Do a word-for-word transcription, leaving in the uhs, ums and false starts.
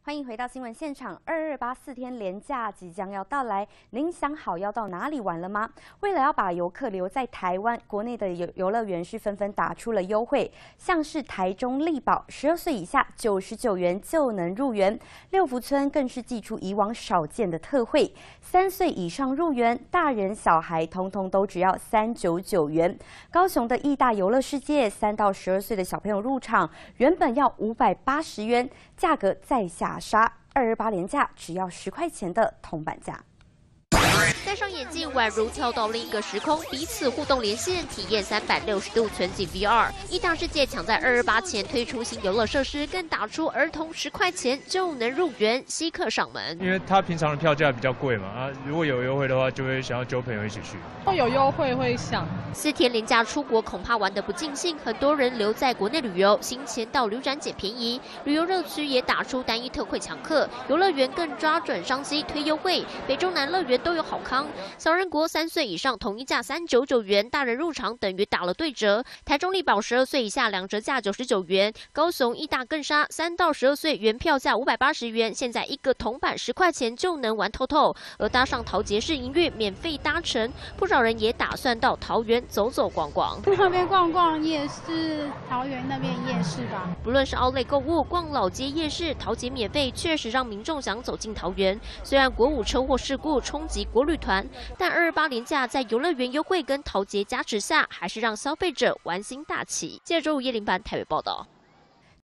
欢迎回到新闻现场。二二八四天连假即将要到来，您想好要到哪里玩了吗？为了要把游客留在台湾，国内的游游乐园是纷纷打出了优惠，像是台中力宝，十二岁以下九十九元就能入园；六福村更是祭出以往少见的特惠，三岁以上入园，大人小孩通通都只要三九九元。高雄的义大游乐世界，三到十二岁的小朋友入场，原本要五百八十元，价格再下杀，二二八连假只要十块钱的铜板价。 戴上眼镜，宛如跳到另一个时空，彼此互动连线，体验三百六十度全景 V R。义大世界抢在二二八前推出新游乐设施，更打出儿童十块钱就能入园，稀客上门。 因为他平常的票价比较贵嘛，啊，如果有优惠的话，就会想要揪朋友一起去。 会有优惠会想。 四天连假出国，恐怕玩得不尽兴，很多人留在国内旅游，新签到旅展捡便宜。旅游热区也打出单一特惠抢客，游乐园更抓准商机推优惠，北中南乐园都有好康。小人国三岁以上统一价三九九元，大人入场等于打了对折。台中力宝十二岁以下两折价九十九元，高雄义大更杀，三到十二岁原票价五百八十元，现在一个铜板十块钱就能玩透透。而搭上桃捷式营运免费搭乘，不少人也打算到桃园走走逛逛。 那边逛逛夜市，桃园那边夜市吧。 不论是奥莱购物、逛老街夜市，桃捷免费确实让民众想走进桃园。虽然国五车祸事故冲击国旅团，但二二八连假在游乐园优惠跟桃捷加持下，还是让消费者玩心大起。记者周五叶林版台北报道。